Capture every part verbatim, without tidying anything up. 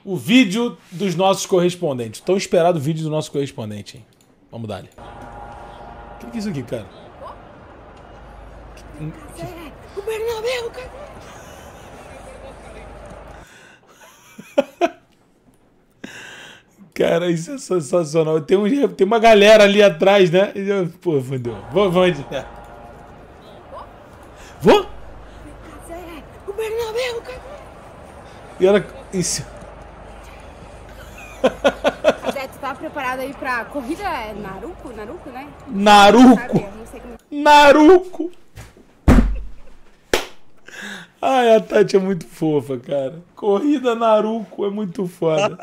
o vídeo dos nossos correspondentes. Tão esperado o vídeo do nosso correspondente, hein? Vamos dar-lhe. O que, que é isso aqui, cara? O Bernabéu, cara. Cara, isso é sensacional. Tem, um, tem uma galera ali atrás, né? Pô, fodeu. Vou, vamos. Vou? O Bernabéu, cara. E ela... Isso. Zé, tu tá preparado aí pra corrida Naruco? Naruco, né? Naruco. Sabe, não sei como... Naruco. Ai, a Tati é muito fofa, cara. Corrida Naruco é muito foda.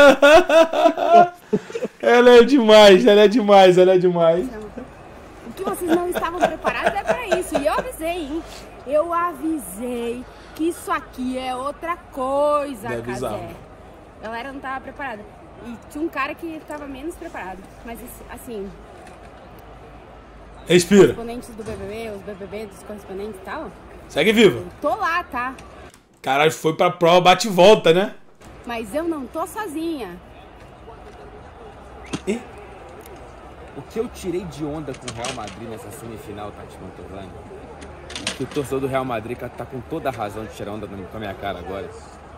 Ela é demais, ela é demais, ela é demais. O que vocês não estavam preparados é pra isso. E eu avisei, hein? Eu avisei que isso aqui é outra coisa, Cazé. A galera não tava preparada. E tinha um cara que tava menos preparado. Mas assim... Respira. Os correspondentes do B B B, os B B B dos correspondentes e tal... Segue vivo. Tô lá, tá? Caralho, foi pra prova bate e volta, né? Mas eu não tô sozinha. E? O que eu tirei de onda com o Real Madrid nessa semifinal, Tati Mantovani, que o torcedor do Real Madrid tá com toda a razão de tirar onda com a minha cara agora.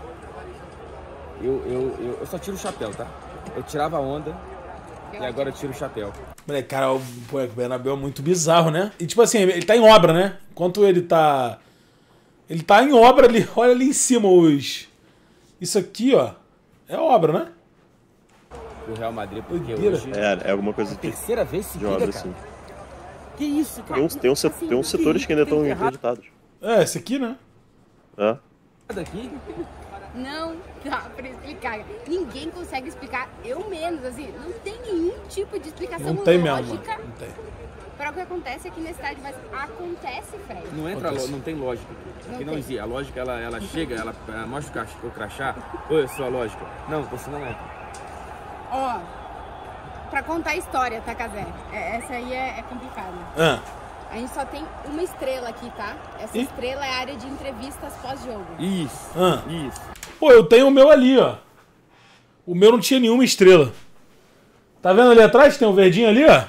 Eu, eu, eu, eu só tiro o chapéu, tá? Eu tirava a onda e agora eu tiro o chapéu. Moleque, cara, o Bernabéu é muito bizarro, né? E tipo assim, ele tá em obra, né? Enquanto ele tá... Ele tá em obra ali, olha ali em cima os... Isso aqui, ó, é obra, né? O Real Madrid, porque Doideira. hoje... É, é alguma coisa é a de... terceira vez de seguida, obra, cara. assim. Que isso, cara? Tem uns, tem uns, Assim, tem uns setores que ainda estão interditados. É, esse aqui, né? É. Daqui? Não dá pra explicar. Ninguém consegue explicar, eu menos, assim, não tem nenhum tipo de explicação Não tem mesmo, lógica mano. Não tem. para o que acontece aqui na cidade, mas acontece, Fred. Não entra, Acontece. lo- não tem lógica. Aqui não tem. existe. A lógica, ela, ela chega, ela, ela mostra o crachá, o crachá. Oi, sua lógica. Não, você não entra. Ó, pra contar a história, tá, Cazé? É, essa aí é, é complicada. Ah, A gente só tem uma estrela aqui, tá? Essa Ih. estrela é a área de entrevistas pós-jogo. Isso, ah. isso. Pô, eu tenho o meu ali, ó. O meu não tinha nenhuma estrela. Tá vendo ali atrás? Tem um verdinho ali, ó.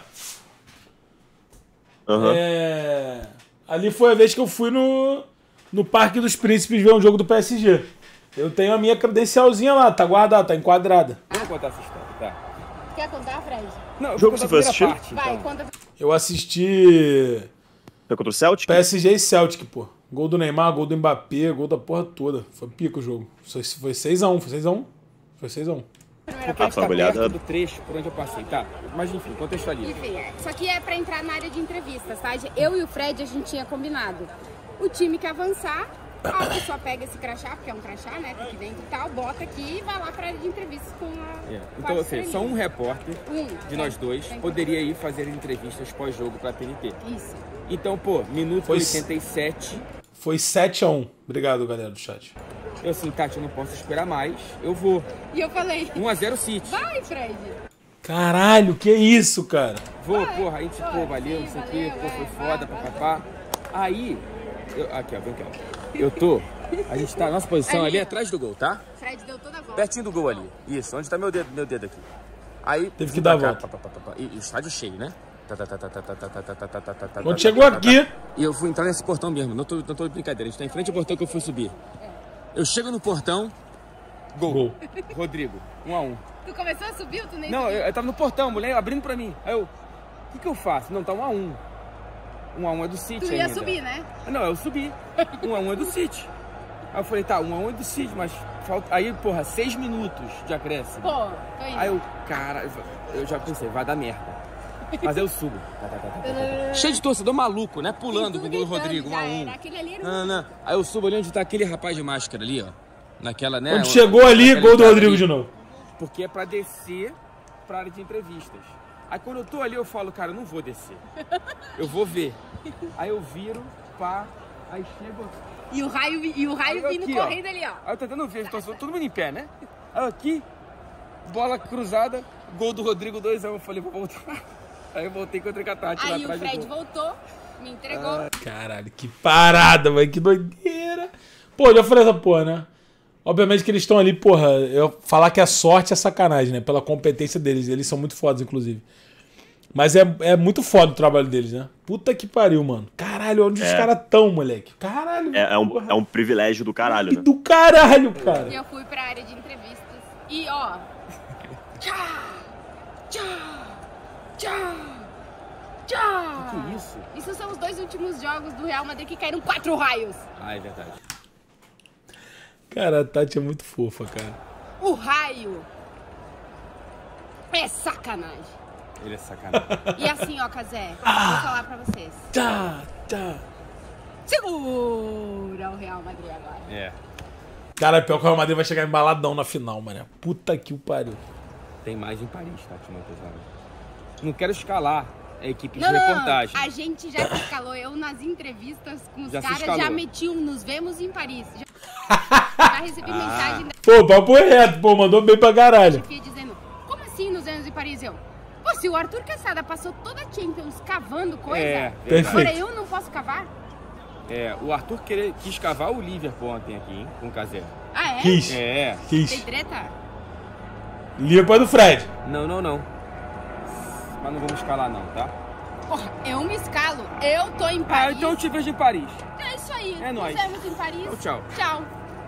Aham. É... Ali foi a vez que eu fui no, no Parque dos Príncipes ver um jogo do P S G. Eu tenho a minha credencialzinha lá, tá guardada, tá enquadrada. Vou contar essa história, tá? Quer contar, Fred? Não, eu Jogo vou você contar a foi primeira assistir? parte, Vai, então. conta. Eu assisti É contra o Celtic? P S G e Celtic, pô. Gol do Neymar, gol do Mbappé, gol da porra toda. Foi pico o jogo. Foi foi seis a um, foi seis a um? Foi seis a um. Primeira Porque Ah, a gente foi tá uma olhada. perto do trecho por onde eu passei, tá? Mas enfim, contextualiza. Enfim, é, isso aqui é pra entrar na área de entrevistas, tá? Eu e o Fred, a gente tinha combinado. O time que avançar, a pessoa pega esse crachá, porque é um crachá, né? Tá aqui dentro e tal, bota aqui e vai lá pra área de entrevistas com a... É. com Então, a ou seja, só um repórter Um, de é, nós dois tem que- poderia ir fazer entrevistas pós-jogo pra T N T. Isso. Então, pô, minuto Foi- oitenta e sete, Foi sete a um. Obrigado, galera do chat. eu assim, Tati, eu não posso esperar mais, eu vou. E eu falei, um a zero City. vai, Fred. Caralho, que isso, cara? Vou, Vai, porra, a gente, vai, pô, valeu, sim, não sei o quê, valeu, pô, foi é, foda, vai, papapá. Aí, eu, aqui, ó, vem cá. Eu tô, a gente tá, nossa posição ali, Ali. atrás do gol, tá? Fred deu toda a volta. Pertinho do gol ali. Isso, onde tá meu dedo, meu dedo aqui. Aí, Teve que fui dar pra a cá, volta. pá, pá, pá, pá, E, e o estádio cheio, né? Tá, tá, tá, tá, tá, tá, tá, tá, tá, tá, tá, tá, tá, tá, Quando tá, chegou tá, tá, aqui... tá. E eu fui entrar nesse portão mesmo, não tô, não tô de brincadeira, a gente tá em frente ao portão que eu fui subir. Eu chego no portão, gol. Gol. Rodrigo, um a um. Tu começou a subir ou tu nem Não, subiu? eu, eu tava no portão, a mulher abrindo pra mim. Aí eu, o que que eu faço? Não, tá um a um. Um a um é do City Tu ia ainda. subir, né? Não, eu subi. Um a um é do City. Aí eu falei, tá, um a um é do City, mas falta... Aí, porra, seis minutos de acréscimo. Pô, tô indo. Aí eu, cara, eu já pensei, vai dar merda. Mas eu subo. Tá, tá, tá, tá, tá, tá. Cheio de torcedor maluco, né? Pulando Tudo com o gol do gritando Rodrigo, um já a um. era. Aquele ali era um- Não, não. Aí eu subo ali onde tá aquele rapaz de máscara ali, ó. Naquela, né? Quando chegou ali, naquela gol do entrada Rodrigo ali. de novo. Porque é pra descer pra área de entrevistas. Aí quando eu tô ali, eu falo, cara, eu não vou descer. Eu vou ver. Aí eu viro, pá, aí chego. E o raio, e o raio Aí vindo aqui, ó. correndo ali, ó. Aí eu tentando ver, tô todo mundo em pé, né? Aí aqui, bola cruzada, gol do Rodrigo dois a um. Eu falei, vou voltar. Aí eu voltei contra o Catati lá Aí o atrás do Fred gol. voltou, me entregou. Caralho, que parada, velho. Que doideira. Pô, eu já falei essa porra, né? Obviamente que eles estão ali, porra, eu falar que a sorte é sacanagem, né? Pela competência deles. Eles são muito fodas, inclusive. Mas é, é muito foda o trabalho deles, né? Puta que pariu, mano. Caralho, onde É. os caras tão, moleque? Caralho. É, é, um, porra. é um privilégio do caralho, E né? do caralho, cara. E eu fui pra área de entrevistas. E ó. Tchá! Tchá! Tchá! Tchá! Que isso? Isso são os dois últimos jogos do Real Madrid que caíram quatro raios. Ah, é verdade. Cara, a Tati é muito fofa, cara. O raio é sacanagem. Ele é sacanagem. E assim, ó, Cazé, vou falar pra vocês. Tá, tá. Segura o Real Madrid agora. É. Cara, pior que o Real Madrid vai chegar embaladão na final, mano. Puta que o pariu. Tem mais em Paris, tá, Timão Pesado? Não quero escalar a equipe de Não, não, reportagem. a gente já se escalou. Eu nas entrevistas com os Já se caras escalou. já meti um nos vemos em Paris. Já, já recebi mensagem da Pô, papo reto, pô, mandou bem pra caralho. chefia dizendo, como assim nos vemos em Paris? Eu, pô, se o Arthur Quesada passou toda a Champions cavando coisa, É, Perfeito. agora eu não posso cavar? É, o Arthur querer, quis cavar o Liverpool ontem aqui, hein, com o Cazé. Ah, é? Quis, É. Tem quis. treta? Liverpool é do Fred. Não, não, não. Mas não vamos escalar não, tá? Porra, eu me escalo. Eu tô em Ah, Paris. então eu te vejo em Paris. É isso aí. É nóis. Nos vemos em Paris. Então, tchau. Tchau.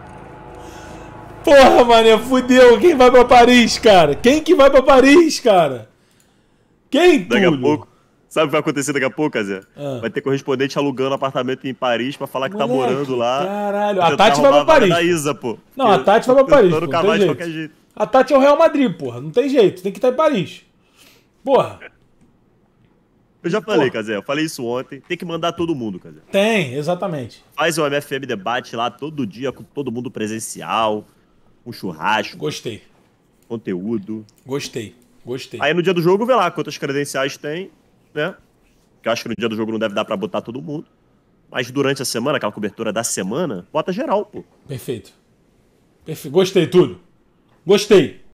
Porra, mané, fudeu. Quem vai pra Paris, cara? Quem que vai pra Paris, cara? Quem, Daqui Túlio? a pouco. Sabe o que vai acontecer daqui a pouco, Zé? Ah. Vai ter correspondente alugando apartamento em Paris pra falar que tá Moleque, morando lá. caralho. Pra A tentar Tati vai roubar pra a vaga Paris. Da Isa, pô. Não, a Tati vai pra Paris, Tentando pô, cavar não de tem qualquer jeito. jeito. A Tati é o Real Madrid, porra. Não tem jeito. Tem que estar em Paris. Porra. Eu já falei, Porra. Cazé, eu falei isso ontem. Tem que mandar todo mundo, Cazé. Tem, exatamente. Faz o M F M Debate lá todo dia, com todo mundo presencial, um churrasco, Gostei. conteúdo. Gostei. Gostei. Aí no dia do jogo, vê lá quantas credenciais tem, né? Que eu acho que no dia do jogo não deve dar pra botar todo mundo. Mas durante a semana, aquela cobertura da semana, bota geral, pô. Perfeito. Perfeito. Gostei, Túlio. Gostei.